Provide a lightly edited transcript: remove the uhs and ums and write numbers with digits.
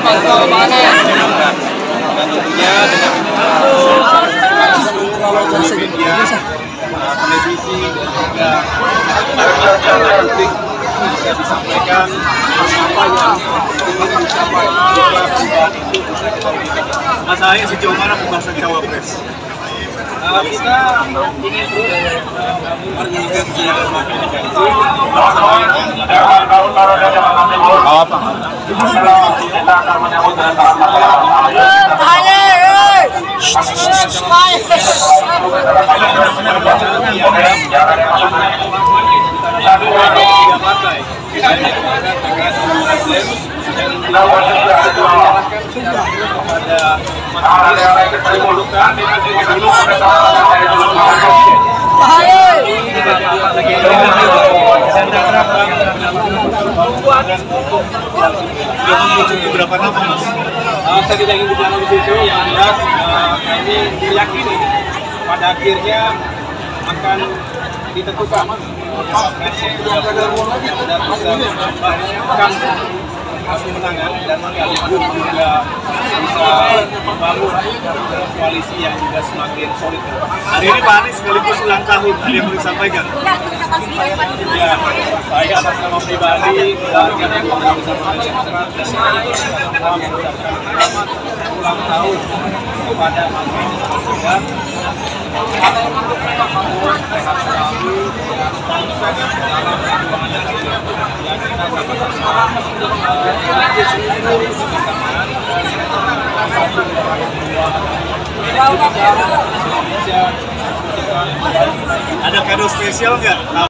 Dan tentunya dengan media, televisi dan juga publik bisa disampaikan apa yang ingin dicapai juga perubahan itu bisa kita berikan. Mas Ahaye sejauh mana pembahasan cawapres? Kita ingin terus beberapa nama, Mas? Saya tidak ingin bicara di situ. Yang jelas kami meyakini pada akhirnya akan ditentukan dan bisa menambahkan kemenangan dan juga bisa membangun koalisi yang juga semakin solid. Hari ini Pak Anies sekaligus ulang tahun, ada yang mau disampaikan? Ya, saya atas nama pribadi keluarga dan bersama Demokrat mengucapkan selamat ulang tahun kepada Mas Anies Baswedan. Sehat selalu dan sukses dalam perjuangan yang kita sama-sama Ada kado spesial nggak?